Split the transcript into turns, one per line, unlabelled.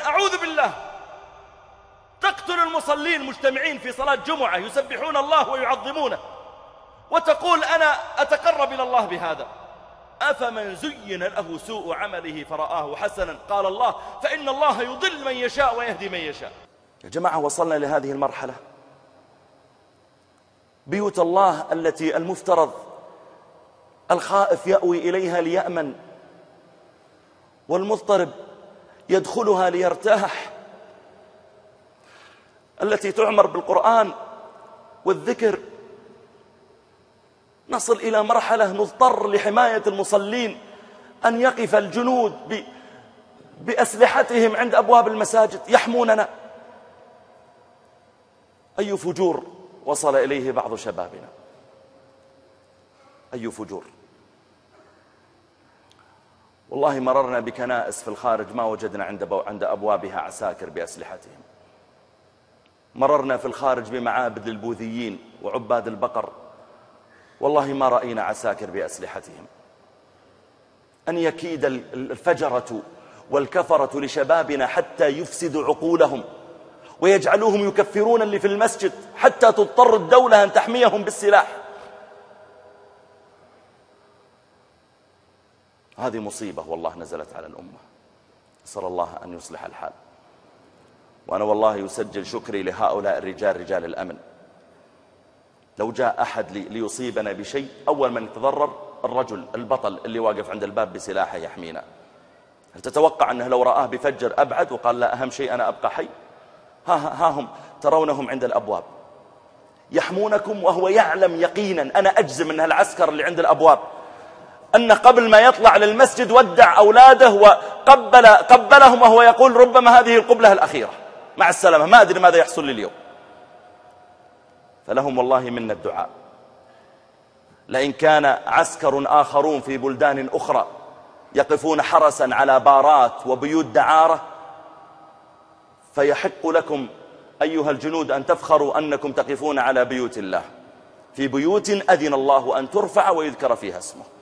أعوذ بالله، تقتل المصلين مجتمعين في صلاة جمعة يسبحون الله ويعظمونه، وتقول أنا أتقرب إلى الله بهذا. أفمن زين له سوء عمله فرآه حسنا قال الله فإن الله يضل من يشاء ويهدي من يشاء. يا جماعة وصلنا لهذه المرحلة. بيوت الله التي المفترض الخائف يأوي إليها ليأمن، والمضطرب يدخلها ليرتاح، التي تعمر بالقرآن والذكر، نصل إلى مرحلة نضطر لحماية المصلين أن يقف الجنود بأسلحتهم عند أبواب المساجد يحموننا. أي فجور وصل إليه بعض شبابنا، أي فجور. والله مررنا بكنائس في الخارج ما وجدنا عند أبوابها عساكر بأسلحتهم. مررنا في الخارج بمعابد للبوذيين وعباد البقر، والله ما رأينا عساكر بأسلحتهم. أن يكيد الفجرة والكفرة لشبابنا حتى يفسدوا عقولهم ويجعلوهم يكفرون اللي في المسجد حتى تضطر الدولة أن تحميهم بالسلاح. هذه مصيبة والله نزلت على الأمة، أسأل الله أن يصلح الحال. وأنا والله يسجل شكري لهؤلاء الرجال، رجال الأمن. لو جاء أحد ليصيبنا بشيء أول من يتضرر الرجل البطل اللي واقف عند الباب بسلاحه يحمينا. هل تتوقع أنه لو رآه بفجر أبعد وقال لا أهم شيء أنا أبقى حي؟ ها هم ترونهم عند الأبواب يحمونكم، وهو يعلم يقينا، أنا أجزم أن العسكر اللي عند الأبواب أنه قبل ما يطلع للمسجد ودع أولاده وقبلهم وهو يقول ربما هذه القبلة الأخيرة، مع السلامة، ما أدري ماذا يحصل لي اليوم. فلهم والله منا الدعاء. لئن كان عسكر آخرون في بلدان أخرى يقفون حرسا على بارات وبيوت دعارة، فيحق لكم أيها الجنود أن تفخروا أنكم تقفون على بيوت الله، في بيوت أذن الله أن ترفع ويذكر فيها اسمه.